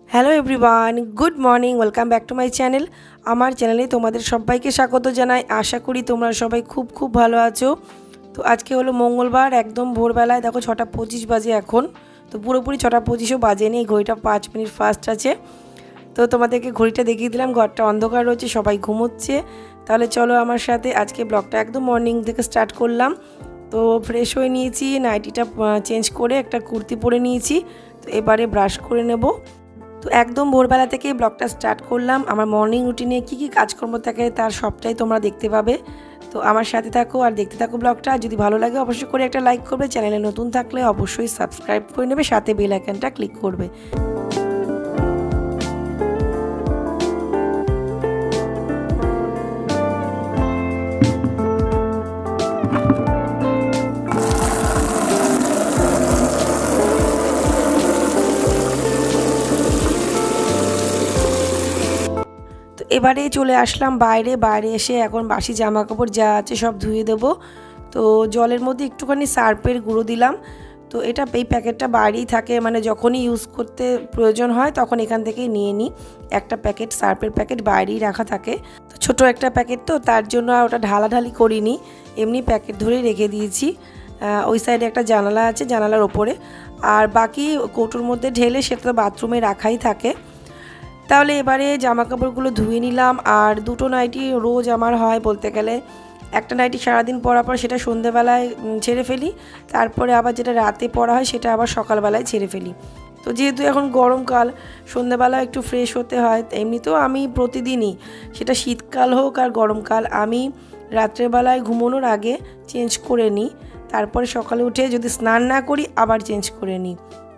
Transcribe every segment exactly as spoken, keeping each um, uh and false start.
Hello everyone, good morning, welcome back to my channel. আমার চ্যানেলে তোমাদের সবাইকে স্বাগত জানাই। আশা করি তোমরা সবাই খুব খুব ভালো আছো। তো আজকে হলো মঙ্গলবার, একদম ভোরবেলায় দেখো ছটা পঁচিশ বাজে এখন। তো পুরোপুরি ছটা পঁচিশও বাজেনি, ঘড়িটা পাঁচ মিনিট ফাস্ট আছে। তো তোমাদেরকে ঘড়িটা দেখিয়ে দিলাম, ঘরটা অন্ধকার রয়েছে, সবাই ঘুমোচ্ছে। তাহলে চলো আমার সাথে, আজকে ব্লগটা একদম মর্নিং থেকে স্টার্ট করলাম। তো ফ্রেশ হয়ে নিয়েছি, নাইটিটা চেঞ্জ করে একটা কুর্তি পরে নিয়েছি। তো এবারে ব্রাশ করে নেব। তো একদম ভোরবেলা থেকেই ব্লগটা স্টার্ট করলাম। আমার মর্নিং রুটিনে কী কী কাজকর্ম থাকে তার সবটাই তোমরা দেখতে পাবে। তো আমার সাথে থাকো আর দেখতে থাকো ব্লগটা। যদি ভালো লাগে অবশ্যই করে একটা লাইক করবে, চ্যানেলে নতুন থাকলে অবশ্যই সাবস্ক্রাইব করে নেবে, সাথে বেল আইকনটা ক্লিক করবে। এবারে চলে আসলাম বাইরে। বাইরে এসে এখন বাসি জামা কাপড় যা আছে সব ধুয়ে দেবো। তো জলের মধ্যে একটুখানি সার্ফের গুঁড়ো দিলাম। তো এটা এই প্যাকেটটা বাইরেই থাকে, মানে যখনই ইউজ করতে প্রয়োজন হয় তখন এখান থেকেই নিয়ে নিই। একটা প্যাকেট সার্ফের প্যাকেট বাইরেই রাখা থাকে। তো ছোটো একটা প্যাকেট, তো তার জন্য আর ওটা ঢালাঢালি করিনি, এমনি প্যাকেট ধরেই রেখে দিয়েছি। ওই সাইডে একটা জানালা আছে, জানালার ওপরে। আর বাকি কৌটোর মধ্যে ঢেলে সেটা তো বাথরুমে রাখাই থাকে। তাহলে এবারে জামা কাপড়গুলো ধুয়ে নিলাম। আর দুটো নাইটি রোজ আমার হয় বলতে গেলে। একটা নাইটি সারাদিন পরা পর সেটা সন্ধ্যেবেলায় ছেড়ে ফেলি, তারপরে আবার যেটা রাতে পরা হয় সেটা আবার সকালবেলায় ছেড়ে ফেলি। তো যেহেতু এখন গরমকাল, সন্ধ্যেবেলা একটু ফ্রেশ হতে হয়। এমনিতেও আমি প্রতিদিনই, সেটা শীতকাল হোক আর গরমকাল, আমি রাত্রেবেলায় ঘুমানোর আগে চেঞ্জ করে নিই। তারপরে সকালে উঠে যদি স্নান না করি আবার চেঞ্জ করে নিই।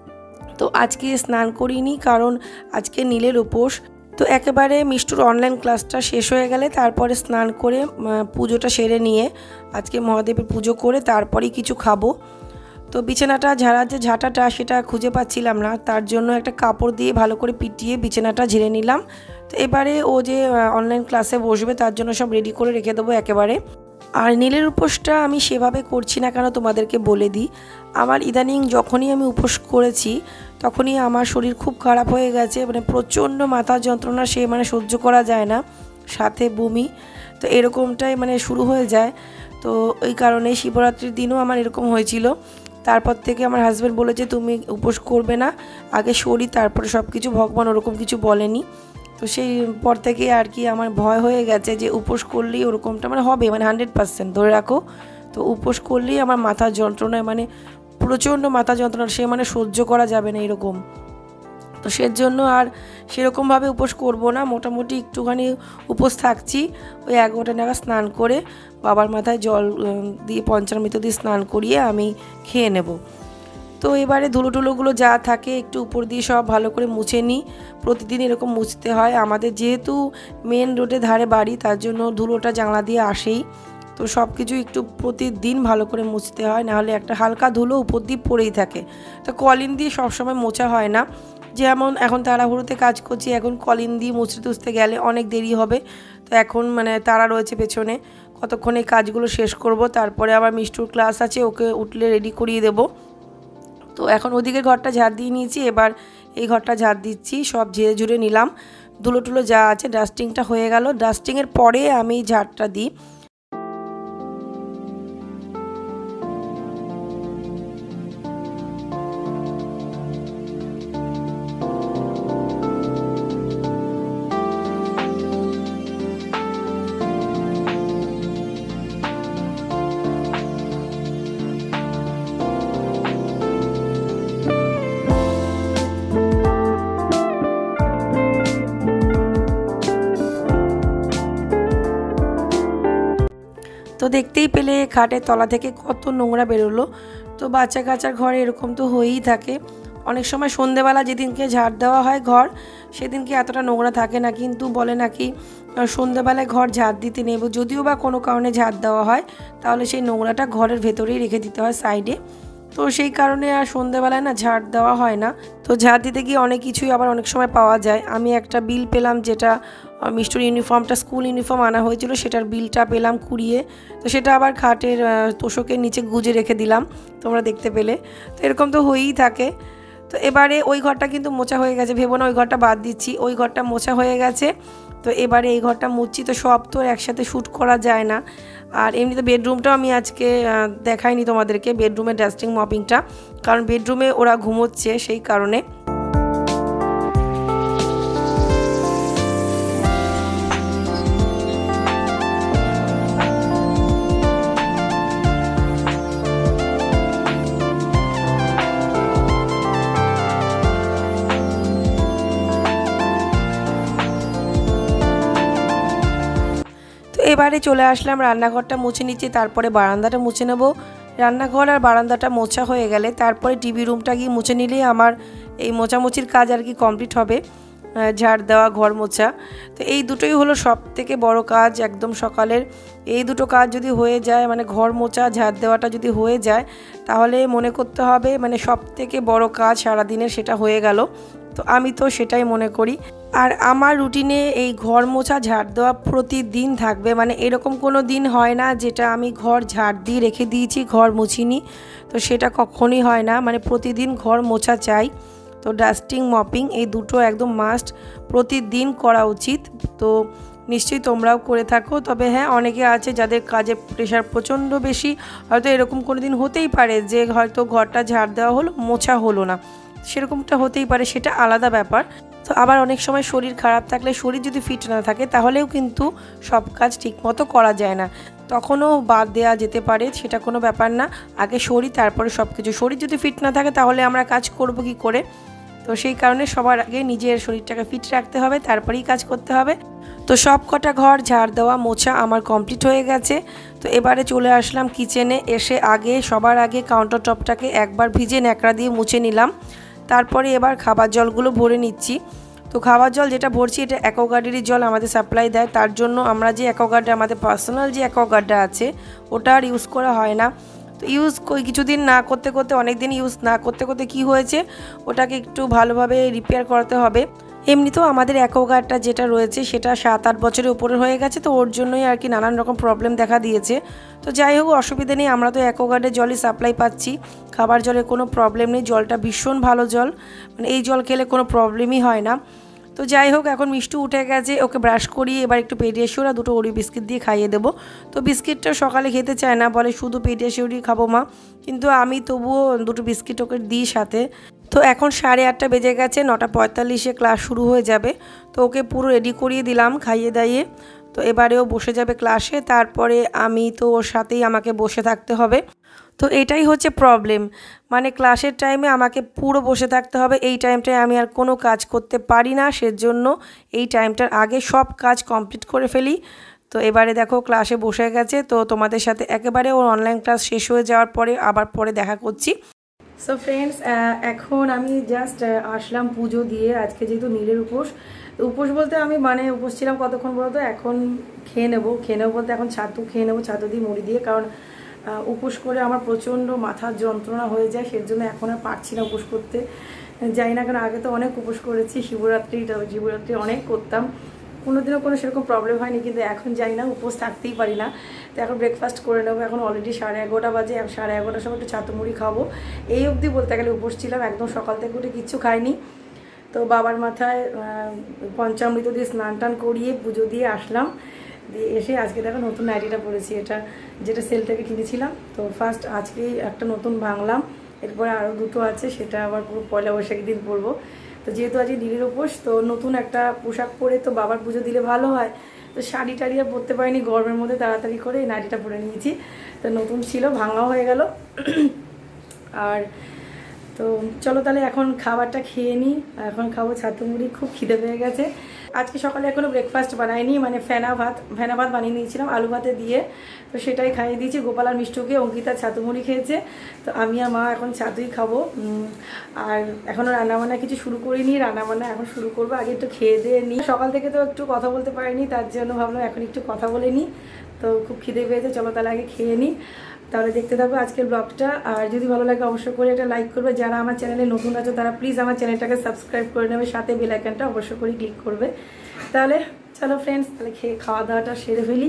তো আজকে স্নান করিনি, কারণ আজকে নীলের উপোস। তো একেবারে মিষ্টুর অনলাইন ক্লাসটা শেষ হয়ে গেলে তারপরে স্নান করে পুজোটা সেরে নিয়ে, আজকে মহাদেবের পুজো করে তারপরেই কিছু খাবো। তো বিছানাটা ঝাড়ার যে ঝাঁটাটা সেটা খুঁজে পাচ্ছিলাম না, তার জন্য একটা কাপড় দিয়ে ভালো করে পিটিয়ে বিছানাটা ঝেড়ে নিলাম। তো এবারে ও যে অনলাইন ক্লাসে বসবে তার জন্য সব রেডি করে রেখে দেবো একেবারে। আর নীলের উপোসটা আমি সেভাবে করছি না, কেন তোমাদেরকে বলে দিই। আমার ইদানিং যখনই আমি উপোস করেছি তখনই আমার শরীর খুব খারাপ হয়ে গেছে, মানে প্রচণ্ড মাথা যন্ত্রণা, সে মানে সহ্য করা যায় না, সাথে বমি। তো এরকমটাই মানে শুরু হয়ে যায়। তো ওই কারণে শিবরাত্রির দিনও আমার এরকম হয়েছিল। তারপর থেকে আমার হাজব্যান্ড বলেছে তুমি উপোস করবে না, আগে শরীর তারপরে সব কিছু, ভগবান ওরকম কিছু বলেনি। তো সেই পর থেকে আর কি আমার ভয় হয়ে গেছে যে উপোস করলেই ওরকমটা মানে হবে, মানে হান্ড্রেড পার্সেন্ট ধরে রাখো। তো উপোস করলেই আমার মাথার যন্ত্রণায়, মানে প্রচণ্ড মাথা যন্ত্রণা, সে মানে সহ্য করা যাবে না এরকম। তো সেজন্য আর সেরকমভাবে উপোস করব না, মোটামুটি একটুখানি উপোস থাকছি। ওই এগারোটা নাগাদ স্নান করে বাবার মাথায় জল দিয়ে পঞ্চামৃত দিয়ে স্নান করিয়ে আমি খেয়ে নেব। তো এবারে ধুলো টুলোগুলো যা থাকে একটু উপর দিয়ে সব ভালো করে মুছে নিই। প্রতিদিন এরকম মুছতে হয় আমাদের, যেহেতু মেন রোডের ধারে বাড়ি, তার জন্য ধুলোটা জানলা দিয়ে আসেই। তো সব কিছু একটু প্রতিদিন ভালো করে মুছতে হয়, নাহলে একটা হালকা ধুলো উপর দিয়ে পড়েই থাকে। তো কলিন দিয়ে সবসময় মোছা হয় না, যেমন এখন তাড়াহুড়োতে কাজ করছি, এখন কলিন দিয়ে মুছতে টুছতে গেলে অনেক দেরি হবে। তো এখন মানে তাড়া রয়েছে পেছনে, কতক্ষণ এই কাজগুলো শেষ করব, তারপরে আবার মিষ্টুর ক্লাস আছে, ওকে উঠলে রেডি করিয়ে দেবো। তো এখন ওদিকে ঘরটা ঝাড় দিয়ে নিয়েছি, এবার এই ঘরটা ঝাড় দিচ্ছি, সব ঝেড়ে ঝুড়ে নিলাম। ধুলো টুলো যা আছে ডাস্টিংটা হয়ে গেল, ডাস্টিংয়ের পরে আমি ঝাড়টা দিই। তো দেখতেই পেলে খাটের তলা থেকে কত নোংরা বেরোলো। তো বাচ্চা কাচ্চার ঘরে এরকম তো হয়েই থাকে। অনেক সময় সন্ধেবেলা যেদিনকে ঝাড় দেওয়া হয় ঘর, সেদিনকে এতটা নোংরা থাকে না, কিন্তু বলে নাকি সন্ধেবেলায় ঘর ঝাড় দিতে নেব, যদিও বা কোনো কারণে ঝাড় দেওয়া হয় তাহলে সেই নোংরাটা ঘরের ভেতরেই রেখে দিতে হয় সাইডে। তো সেই কারণে আর সন্ধেবেলায় না ঝাড় দেওয়া হয় না। তো ঝাড় দিতে গিয়ে অনেক কিছুই আবার অনেক সময় পাওয়া যায়। আমি একটা বিল পেলাম, যেটা মিষ্টুর ইউনিফর্মটা স্কুল ইউনিফর্ম আনা হয়েছিল, সেটার বিলটা পেলাম কুড়িয়ে। তো সেটা আবার খাটের তোষকের নিচে গুজে রেখে দিলাম, তোমরা দেখতে পেলে। তো এরকম তো হয়েই থাকে। তো এবারে ওই ঘরটা কিন্তু মোছা হয়ে গেছে, ভেবো না ওই ঘরটা বাদ দিচ্ছি, ওই ঘরটা মোছা হয়ে গেছে। তো এবারে এই ঘরটা মুছছি, তো সব তো একসাথে শ্যুট করা যায় না। আর এমনিতে বেডরুমটাও আমি আজকে দেখাইনি তোমাদেরকে, বেডরুমের ডাস্টিং মপিংটা, কারণ বেডরুমে ওরা ঘুমোচ্ছে সেই কারণে। এবারে চলে আসলাম রান্নাঘরটা মুছে নিচ্ছি, তারপরে বারান্দাটা মুছে নেব। রান্নাঘর আর বারান্দাটা মোছা হয়ে গেলে তারপরে টিভি রুমটা গিয়ে মুছে নিলেই আমার এই মোছামুছির কাজ আর কি কমপ্লিট হবে, ঝাড় দেওয়া, ঘর মোছা। তো এই দুটোই হলো সব থেকে বড় কাজ একদম সকালের। এই দুটো কাজ যদি হয়ে যায়, মানে ঘর মোছা, ঝাড় দেওয়াটা যদি হয়ে যায়, তাহলে মনে করতে হবে মানে সব থেকে বড় কাজ সারাদিনের সেটা হয়ে গেল। তো আমি তো সেটাই মনে করি। আর আমার রুটিনে এই ঘর মোছা, ঝাড় দেওয়া প্রতিদিন থাকবে, মানে এরকম কোনো দিন হয় না যেটা আমি ঘর ঝাড় দিয়ে রেখে দিয়েছি, ঘর মুছিনি, তো সেটা কখনোই হয় না। মানে প্রতিদিন ঘর মোছা চাই। তো ডাস্টিং, মপিং এই দুটো একদম মাস্ট, প্রতিদিন করা উচিত। তো নিশ্চয়ই তোমরাও করে থাকো। তবে হ্যাঁ, অনেকে আছে যাদের কাজের প্রেশার প্রচণ্ড বেশি, হয়তো এরকম কোনো দিন হতেই পারে যে হয়তো ঘরটা ঝাড় দেওয়া হলো, মোছা হলো না, সেরকমটা হতেই পারে, সেটা আলাদা ব্যাপার। তো আবার অনেক সময় শরীর খারাপ থাকলে, শরীর যদি ফিট না থাকে, তাহলেও কিন্তু সব কাজ ঠিকমতো করা যায় না, তখনও বাদ দেওয়া যেতে পারে, সেটা কোনো ব্যাপার না। আগে শরীর, তারপরে সব কিছু। শরীর যদি ফিট না থাকে তাহলে আমরা কাজ করব কি করে? তো সেই কারণে সবার আগে নিজের শরীরটাকে ফিট রাখতে হবে, তারপরেই কাজ করতে হবে। তো সব কটা ঘর ঝাড় দেওয়া, মোছা আমার কমপ্লিট হয়ে গেছে। তো এবারে চলে আসলাম কিচেনে। এসে আগে সবার আগে কাউন্টার টপটাকে একবার ভিজে ন্যাকড়া দিয়ে মুছে নিলাম। তারপরে এবার খাবার জলগুলো ভরে নিচ্ছি। তো খাবার জল যেটা ভরছি, এটা অ্যাকোয়াগার্ডেরই জল আমাদের সাপ্লাই দেয়। তার জন্য আমরা যে অ্যাকোয়াগার্ডটা, আমাদের পার্সোনাল যে অ্যাকোয়াগার্ডটা আছে, ওটা আর ইউজ করা হয় না। তো ইউজ কিছুদিন না করতে করতে, অনেক দিন ইউজ না করতে করতে কি হয়েছে, ওটাকে একটু ভালোভাবে রিপেয়ার করতে হবে। এমনিতেও আমাদের অ্যাকোয়াগার্ডটা যেটা রয়েছে সেটা সাত আট বছরের উপরে হয়ে গেছে, তো ওর জন্যই আর কি নানান রকম প্রবলেম দেখা দিয়েছে। তো যাই হোক, অসুবিধা নেই, আমরা তো অ্যাকোয়াগার্ডের জলই সাপ্লাই পাচ্ছি, খাবার জলে কোনো প্রবলেম নেই, জলটা ভীষণ ভালো জল, মানে এই জল খেলে কোনো প্রবলেমই হয় না। তো যাই হোক, এখন মিষ্টি উঠে গেছে, ওকে ব্রাশ করিয়ে এবার একটু পেডিয়াশিওর আর দুটো ওরি বিস্কিট দিয়ে খাইয়ে দেবো। তো বিস্কিটটা সকালে খেতে চায় না, বলে শুধু পেডিয়াশিওরই খাবো মা, কিন্তু আমি তবুও দুটো বিস্কিট ওকে দিই সাথে। তো এখন সাড়ে আটটা বেজে গেছে, নটা পঁয়তাল্লিশে ক্লাস শুরু হয়ে যাবে। তো ওকে পুরো রেডি করিয়ে দিলাম খাইয়ে দাইয়ে। তো এবারেও বসে যাবে ক্লাসে, তারপরে আমি তো ওর সাথেই আমাকে বসে থাকতে হবে। তো এটাই হচ্ছে প্রবলেম, মানে ক্লাসের টাইমে আমাকে পুরো বসে থাকতে হবে। এই টাইমটায় আমি আর কোনো কাজ করতে পারি না, সেজন্য এই টাইমটার আগে সব কাজ কমপ্লিট করে ফেলি। তো এবারে দেখো ক্লাসে বসে গেছে। তো তোমাদের সাথে একেবারে ওর অনলাইন ক্লাস শেষ হয়ে যাওয়ার পরে আবার পরে দেখা করছি। সো ফ্রেন্ডস, এখন আমি জাস্ট আসলাম পুজো দিয়ে। আজকে যেহেতু নীলের উপোস, উপোস বলতে আমি মানে উপোস ছিলাম কতক্ষণ বলতো, এখন খেয়ে নেবো, খেয়ে নেবো বলতে এখন ছাতু খেয়ে নেবো, ছাতু দিয়ে মুড়ি দিয়ে, কারণ উপোস করে আমার প্রচণ্ড মাথার যন্ত্রণা হয়ে যায়, সের জন্য এখন আর পারছি না উপোস করতে। যাই না, কারণ আগে তো অনেক উপোস করেছি, শিবরাত্রিটা শিবরাত্রি অনেক করতাম, কোনোদিনও কোনো সেরকম প্রবলেম হয়নি, কিন্তু এখন যাই না, উপোস থাকতেই পারি না। তো এখন ব্রেকফাস্ট করে নেবো, এখন অলরেডি সাড়ে এগারোটা বাজে, সাড়ে এগারোটার সময় একটু ছাতু মুড়ি খাবো। এই অবধি বলতে গেলে উপোস ছিলাম, একদম সকাল থেকে উঠে কিচ্ছু খাইনি। তো বাবার মাথায় পঞ্চামৃত দিয়ে স্নান টান করিয়ে পুজো দিয়ে আসলাম, দিয়ে এসে আজকে দেখো নতুন নাইটিটা পরেছি, এটা যেটা সেল থেকে কিনেছিলাম। তো ফার্স্ট আজকেই একটা নতুন ভাঙলাম, এরপরে আরও দুটো আছে, সেটা আবার পুরো পয়লা বৈশাখের দিন পরবো। তো যেহেতু আজকে নীলের উপোস, তো নতুন একটা পোশাক পরে তো বাবার পুজো দিলে ভালো হয়। তো শাড়ি টাড়ি আর পরতে পারিনি গরমের মধ্যে, তাড়াতাড়ি করে এই নাইটিটা পরে নিয়েছি। তো নতুন ছিল, ভাঙাও হয়ে গেল। আর তো চলো তাহলে এখন খাবারটা খেয়ে নিই, এখন খাবো ছাতু মুড়ি, খুব খিদে পেয়ে গেছে। আজকে সকালে এখনও ব্রেকফাস্ট বানাইনি, মানে ফেনা ভাত ফেনা ভাত বানিয়ে নিয়েছিলাম আলু ভাতে দিয়ে, তো সেটাই খাইয়ে দিয়েছি। গোপাল আর মিষ্টুকে, অঙ্কিতা ছাতু মুড়ি খেয়েছে, তো আমি আর মা এখন ছাতুই খাবো। আর এখনও রান্নাবান্না কিছু শুরু করিনি, রান্নাবান্না এখন শুরু করবো, আগে একটু খেয়ে দিয়ে নিই। সকাল থেকে তো একটু কথা বলতে পারিনি, তার জন্য ভাবলাম এখন একটু কথা বলে নিই। তো খুব খিদে পেয়েছে, চলো তাহলে আগে খেয়ে নিই, তাহলে দেখতে থাকবো আজকের ব্লগটা। আর যদি ভালো লাগে অবশ্যই করে একটা লাইক করবে, যারা আমার চ্যানেলে নতুন আছে তারা প্লিজ আমার চ্যানেলটাকে সাবস্ক্রাইব করে নেবে, সাথে বেল আইকনটা অবশ্যই করে ক্লিক করবে। তাহলে চলো ফ্রেন্ডস, তাহলে খেয়ে খাওয়া দাওয়াটা সেরে ফেলি।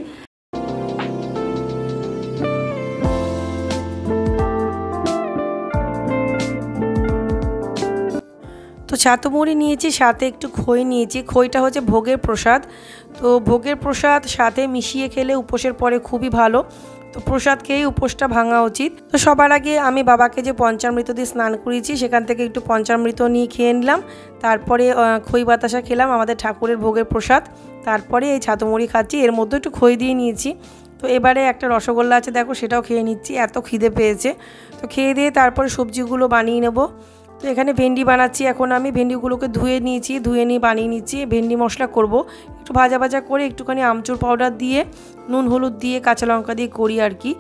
তো ছাতু মুড়ি নিয়েছি, সাথে একটু খই নিয়েছি। খইটা হচ্ছে ভোগের প্রসাদ, তো ভোগের প্রসাদ সাথে মিশিয়ে খেলে উপোসের পরে খুবই ভালো। তো প্রসাদ খেয়েই উপোসটা ভাঙা উচিত। তো সবার আগে আমি বাবাকে যে পঞ্চামৃত দিয়ে স্নান করিয়েছি সেখান থেকে একটু পঞ্চামৃত নিয়ে খেয়ে নিলাম, তারপরে খই বাতাসা খেলাম, আমাদের ঠাকুরের ভোগের প্রসাদ। তারপরে এই ছাতু মুড়ি খাচ্ছি, এর মধ্যে একটু খই দিয়ে নিয়েছি। তো এবারে একটা রসগোল্লা আছে দেখো, সেটাও খেয়ে নিচ্ছি, এত খিদে পেয়েছে। তো খেয়ে দিয়ে তারপরে সবজিগুলো বানিয়ে নেব। তো এখানে ভেন্ডি বানাচ্ছি এখন আমি। ভেন্ডিগুলোকে ধুয়ে নিয়েছি, ধুয়ে নিয়ে বানিয়ে নিচ্ছি। ভেন্ডি মশলা করব, একটু ভাজা ভাজা করে একটুখানি আমচুর পাউডার দিয়ে নুন হলুদ দিয়ে কাঁচা লঙ্কা দিয়ে করি আর কি।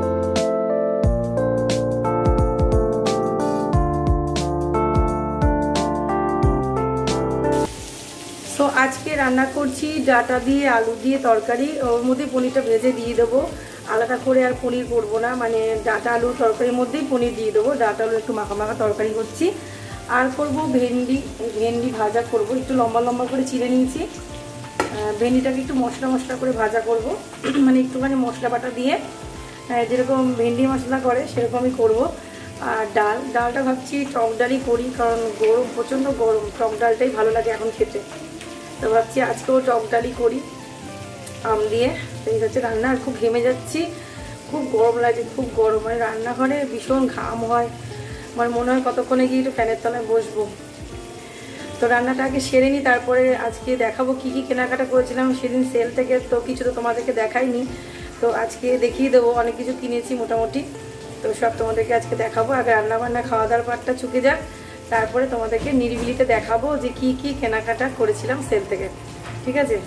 তো আজকে রান্না করছি ডাটা দিয়ে আলু দিয়ে তরকারি, ওর মধ্যে পনিরটা ভেজে দিয়ে দেবো। আলাদা করে আর পনির করবো না, মানে ডাটা আলু তরকারির মধ্যেই পনির দিয়ে দেবো। ডাটা আলু একটু মাখা মাখা তরকারি করছি। আর করব ভেন্ডি, ভেন্ডি ভাজা করব, একটু লম্বা লম্বা করে চিড়ে নিয়েছি। ভেন্ডিটাকে একটু মশলা মশলা করে ভাজা করব, মানে একটুখানি মশলা বাটা দিয়ে যেরকম ভেন্ডি মশলা করে সেরকমই করব। আর ডাল, ডালটা ভাবছি টক ডালই করি, কারণ গরম প্রচণ্ড গরম, টক ডালটাই ভালো লাগে এখন খেতে। তো ভাবছি আজকেও টক ডালই করি আম দিয়ে। এই হচ্ছে রান্না। আর খুব ঘেমে যাচ্ছি, খুব গরম লাগে, খুব গরম, মানে রান্নাঘরে ভীষণ ঘাম হয়। আমার মনে হয় কতক্ষণে গিয়ে একটু ফ্যানের তলায় বসবো। তো রান্নাটা আগে সেরে নিই, তারপরে আজকে দেখাবো কি কি কেনাকাটা করেছিলাম সেদিন সেল থেকে। তো কিছু তো তোমাদেরকে দেখাইনি, তো আজকে দেখিয়ে দেবো। অনেক কিছু কিনেছি মোটামুটি, তো সব তোমাদেরকে আজকে দেখাবো। আগে রান্নাবান্না খাওয়া দাওয়ার পার্টটা চুকে যাক, তারপরে তোমাদেরকে নিরিবিলিতে দেখাবো যে কি কি কেনাকাটা করেছিলাম সেল থেকে, ঠিক আছে?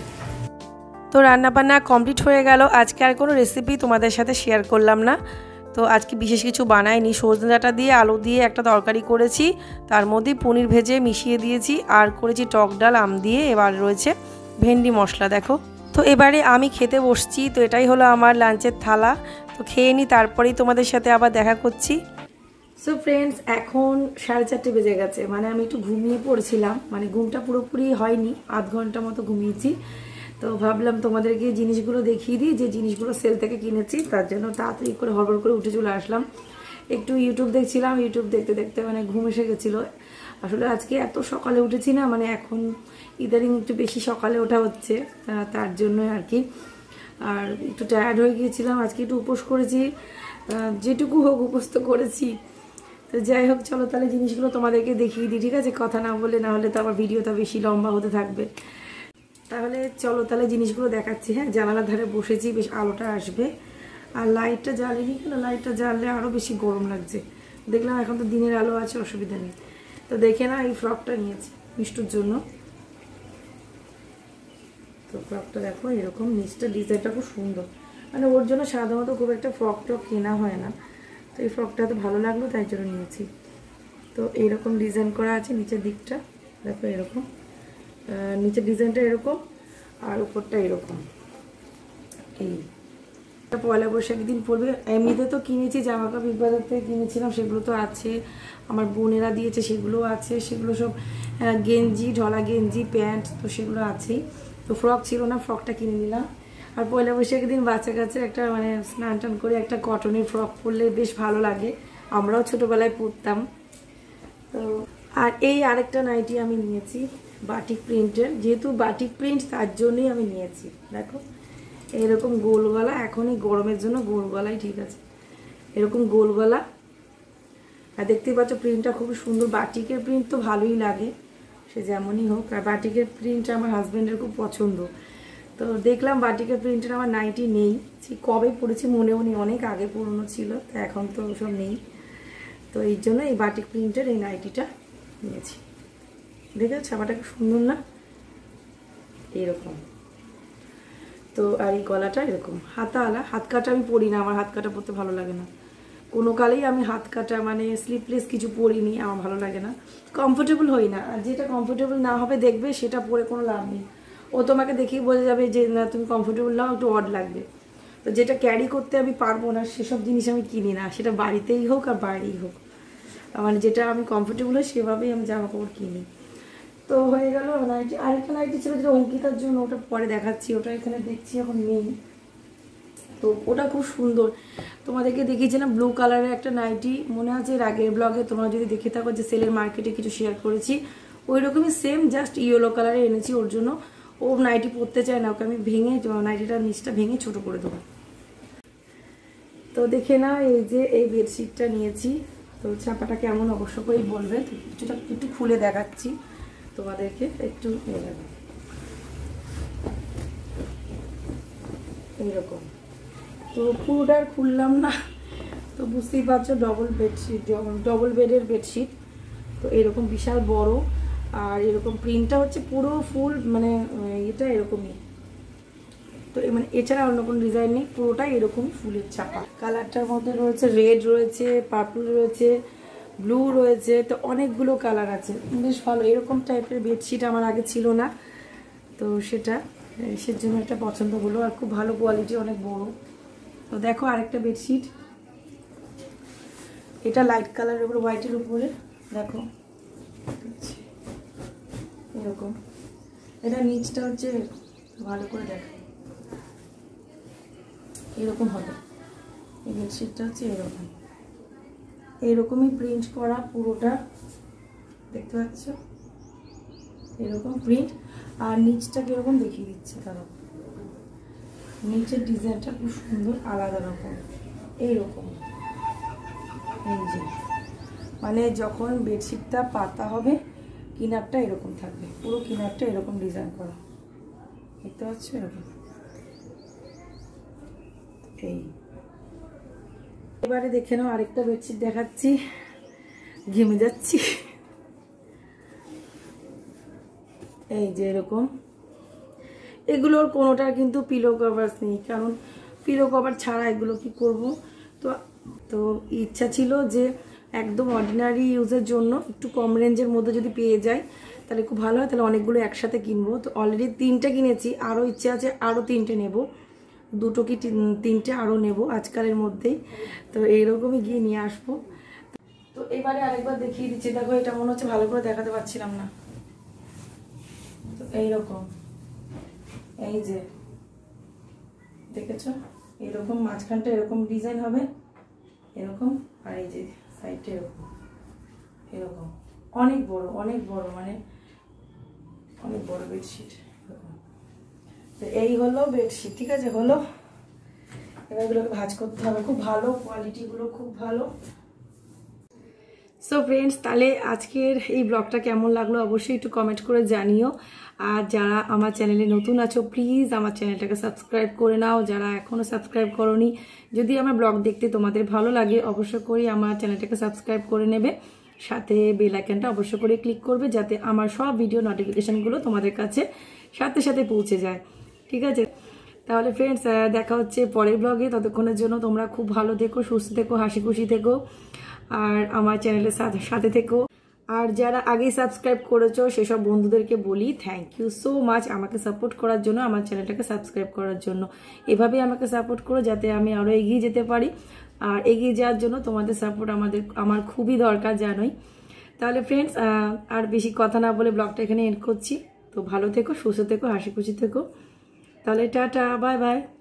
তো রান্নাবান্না কমপ্লিট হয়ে গেল। আজকে আর কোনো রেসিপি তোমাদের সাথে শেয়ার করলাম না। তো আজকে বিশেষ কিছু বানাইনি, সজনে ডাঁটা দিয়ে আলু দিয়ে একটা তরকারি করেছি, তার মধ্যে পনির ভেজে মিশিয়ে দিয়েছি, আর করেছি টক ডাল আম দিয়ে। এবার রয়েছে ভেন্ডি মশলা দেখো। তো এবারে আমি খেতে বসছি। তো এটাই হলো আমার লাঞ্চের থালা। তো খেয়ে নিই, তারপরেই তোমাদের সাথে আবার দেখা করছি। সো ফ্রেন্ডস, এখন সাড়ে চারটে বেজে গেছে, মানে আমি একটু ঘুমিয়ে পড়ছিলাম, মানে ঘুমটা পুরোপুরি হয়নি, আধ ঘন্টা মতো ঘুমিয়েছি। তো ভাবলাম তোমাদেরকে জিনিসগুলো দেখিয়ে দিই, যে জিনিসগুলো সেল থেকে কিনেছি। তার জন্য তাড়াতাড়ি করে হড়বড় করে উঠে চলে আসলাম। একটু ইউটিউব দেখছিলাম, ইউটিউব দেখতে দেখতে মানে ঘুম এসে গেছিলো। আসলে আজকে এত সকালে উঠেছি না, মানে এখন ইদানিং একটু বেশি সকালে ওঠা হচ্ছে, তার জন্যই আর কি। আর একটু টায়ার্ড হয়ে গিয়েছিলাম, আজকে একটু উপোস করেছি, যেটুকু হোক উপোস তো করেছি। তো যাই হোক, চলো তাহলে জিনিসগুলো তোমাদেরকে দেখিয়ে দিই, ঠিক আছে? কথা না বলে, না হলে তো আবার ভিডিওটা বেশি লম্বা হতে থাকবে। তাহলে চলো তাহলে জিনিসগুলো দেখাচ্ছি। হ্যাঁ, জানালার ধারে বসেছি, বেশ আলোটা আসবে। আর লাইটটা জ্বালিনি কেন, লাইটটা জ্বাললে আরও বেশি গরম লাগছে। দেখলাম এখন তো দিনের আলো আছে, অসুবিধা নেই। তো দেখে না, এই ফ্রকটা নিয়েছি মিষ্টুর জন্য। তো ফ্রকটা দেখো এরকম, নিচটা ডিজাইনটা খুব সুন্দর, মানে ওর জন্য সাধারণত খুব একটা ফ্রক টক কেনা হয় না। তো এই ফ্রকটা তো ভালো লাগলো, তাই জন্য নিয়েছি। তো এইরকম ডিজাইন করা আছে নিচের দিকটা, দেখো এরকম, নিচের ডিজাইনটা এরকম, আর উপরটা এরকম। এই পয়লা বৈশাখ দিন পরবে। এমনিতে তো কিনেছি জামা কাপড়, বিগ বাজার থেকে কিনেছিলাম, সেগুলো তো আছে, আমার বোনেরা দিয়েছে সেগুলো আছে, সেগুলো সব গেঞ্জি, ঢলা গেঞ্জি, প্যান্ট, তো সেগুলো আছেই। তো ফ্রক ছিল না, ফ্রকটা কিনে নিলাম। আর পয়লা বৈশাখের দিন বাচ্চা কাচ্চা একটা মানে স্নান টান করে একটা কটনের ফ্রক পরলে বেশ ভালো লাগে, আমরাও ছোটোবেলায় পরতাম। তো আর এই আরেকটা নাইটি আমি নিয়েছি বাটিক প্রিন্টের, যেহেতু বাটিক প্রিন্ট তার জন্যই আমি নিয়েছি। দেখো এরকম গোল গলা, এখন এই গরমের জন্য গোল গলাই ঠিক আছে, এরকম গোল গলা। আর দেখতেই পাচ্ছ প্রিন্টটা খুবই সুন্দর, বাটিকের প্রিন্ট তো ভালোই লাগে সে যেমনই হোক। আর বাটিকের প্রিন্টটা আমার হাজব্যান্ডের খুব পছন্দ। তো দেখলাম বাটিকের প্রিন্টের আমার নাইটি নেই, সে কবে পরেছি মনেও নেই, অনেক আগে পুরনো ছিল, তো এখন তো ওসব নেই। তো এই জন্য এই বাটিক প্রিন্টের এই নাইটিটা নিয়েছি। দেখে ছাপাটা খুব সুন্দর না, এরকম। তো আর এই গলাটা এরকম হাতাওয়ালা, হাত কাটা আমি পরি না, আমার হাত কাটা পরতে ভালো লাগে না। কোনো কালেই আমি হাত কাটা মানে স্লিপলেস কিছু পরিনি, আমার ভালো লাগে না, কমফোর্টেবল হই না। আর যেটা কমফোর্টেবল না হবে দেখবে সেটা পরে কোনো লাভ নেই, ও তোমাকে দেখেই বোঝা যাবে যে না তুমি কমফোর্টেবল নাও, একটু অড লাগবে। তো যেটা ক্যারি করতে আমি পারবো না সেসব জিনিস আমি কিনি না, সেটা বাড়িতেই হোক আর বাইরেই হোক, মানে যেটা আমি কমফোর্টেবল হয় সেভাবেই আমি জামা কাপড় কিনি। তো হয়ে গেল নাইটি। আরেকটা নাইটি ছিল যেটা অঙ্কিতার জন্য, ওটা পরে দেখাচ্ছি, ওটা এখানে দেখছি এখন নেই। তো ওটা খুব সুন্দর, তোমাদেরকে দেখিয়েছিলাম ব্লু কালারের একটা নাইটি, মনে আছে এর আগের ব্লগে তোমরা যদি দেখে থাকো যে সেলের মার্কেটে কিছু শেয়ার করেছি, ওই রকমই সেম, জাস্ট ইয়েলো কালারে এনেছি ওর জন্য। ও নাইটি পরতে চায় না, ওকে আমি ভেঙে নাইটিটার নিচটা ভেঙে ছোট করে দেবো। তো দেখে না, এই যে এই বেডশিটটা নিয়েছি। তো ছাপাটা কেমন অবশ্য করেই বলবে। তো কিছুটা একটু খুলে দেখাচ্ছি তোমাদেরকে, একটু এইরকম। তো পুরোটা আর খুললাম না, তো বুঝতেই পারছো ডবল বেডশিট, ডবল বেডের বেডশিট। তো এরকম বিশাল বড়, আর এরকম প্রিন্টটা হচ্ছে পুরো ফুল, মানে এটা এরকমই। তো মানে এছাড়া অন্য কোনো ডিজাইন নেই, পুরোটাই এরকমই ফুলের ছাপা। কালারটার মধ্যে রয়েছে রেড রয়েছে, পার্পল রয়েছে, ব্লু রয়েছে, তো অনেকগুলো কালার আছে, বেশ ভালো। এরকম টাইপের বেডশিট আমার আগে ছিল না, তো সেটা সে জন্য একটা পছন্দ হলো। আর খুব ভালো কোয়ালিটি, অনেক বড়। তো দেখো আরেকটা বেডশিট, এটা লাইট কালারের উপরে, হোয়াইটের উপরে দেখো এরকম। এটা নিচটা হচ্ছে ভালো করে দেখো এরকম হবে। এই বেডশিটটা হচ্ছে এরকম, এইরকমই প্রিন্ট করা পুরোটা, দেখতে পাচ্ছ এরকম প্রিন্ট। আর নিচটা কিরকম দেখিয়ে দিচ্ছে, তারা নিচের ডিজাইনটা খুব সুন্দর, আলাদা রকম এইরকম। এই যে মানে যখন বেডশিটটা পাতা হবে, কিনারটা এরকম থাকবে, পুরো কিনারটা এরকম ডিজাইন করা, দেখতে পাচ্ছ এরকম। এই এবারে দেখে নাও আরেকটা বেডশিট দেখাচ্ছি, ঘেমে যাচ্ছি। এই যে এরকম, এগুলোর কোনোটার কিন্তু পিলো কভার নেই, কারণ পিলো কভার ছাড়া এগুলো কি করব। তো তো ইচ্ছা ছিল যে একদম অর্ডিনারি ইউজের জন্য একটু কম রেঞ্জের মধ্যে যদি পেয়ে যাই তাহলে খুব ভালো হয়, তাহলে অনেকগুলো একসাথে কিনবো। তো অলরেডি তিনটে কিনেছি, আরও ইচ্ছে আছে আরও তিনটে নেব, দুটো কি তিনটে আরও নেব আজকালের মধ্যেই। তো এইরকমই গিয়ে নিয়ে আসবো। তো এবারে আরেকবার দেখিয়ে দিচ্ছি, দেখো এটা মনে হচ্ছে ভালো করে দেখাতে পারছিলাম না। তো এইরকম, এই যে দেখেছ এরকম মাঝখানটা এরকম ডিজাইন হবে এরকম, আর এই যে সাইডটা এরকম এরকম, অনেক বড় অনেক বড়, মানে অনেক বড় বেডশিট। তো এই হলো বেডশিট, ঠিক আছে হলো। এবার এগুলোকে ভাঁজ করতে হবে, খুব ভালো কোয়ালিটিগুলো, খুব ভালো। সো ফ্রেন্ডস, তাহলে আজকের এই ব্লগটা কেমন লাগলো অবশ্যই একটু কমেন্ট করে জানিও। আর যারা আমার চ্যানেলে নতুন আছো প্লিজ আমার চ্যানেলটাকে সাবস্ক্রাইব করে নাও, যারা এখনও সাবস্ক্রাইব করোনি। যদি আমার ব্লগ দেখতে তোমাদের ভালো লাগে অবশ্য করে আমার চ্যানেলটাকে সাবস্ক্রাইব করে নেবে, সাথে বেল আইকনটা অবশ্য করে ক্লিক করবে, যাতে আমার সব ভিডিও নোটিফিকেশানগুলো তোমাদের কাছে সাথে সাথে পৌঁছে যায়, ঠিক আছে। তাহলে ফ্রেন্ডস, দেখা হচ্ছে পরের ব্লগে। ততক্ষণের জন্য তোমরা খুব ভালো থেকো, সুস্থ থেকো, হাসি খুশি থেকো, আর আমার চ্যানেলের সাথে সাথে থেকো। আর যারা আগেই সাবস্ক্রাইব করেছো সেসব বন্ধুদেরকে বলি থ্যাংক ইউ সো মাচ আমাকে সাপোর্ট করার জন্য, আমার চ্যানেলটাকে সাবস্ক্রাইব করার জন্য। এভাবেই আমাকে সাপোর্ট করো যাতে আমি আরও এগিয়ে যেতে পারি। আর এগিয়ে যাওয়ার জন্য তোমাদের সাপোর্ট আমাদের আমার খুবই দরকার, জানোই। তাহলে ফ্রেন্ডস, আর বেশি কথা না বলে ব্লগটা এখানে এন্ড করছি। তো ভালো থেকো, সুস্থ থেকো, হাসি খুশি থেকো। তাহলে টাটা, বাই বাই।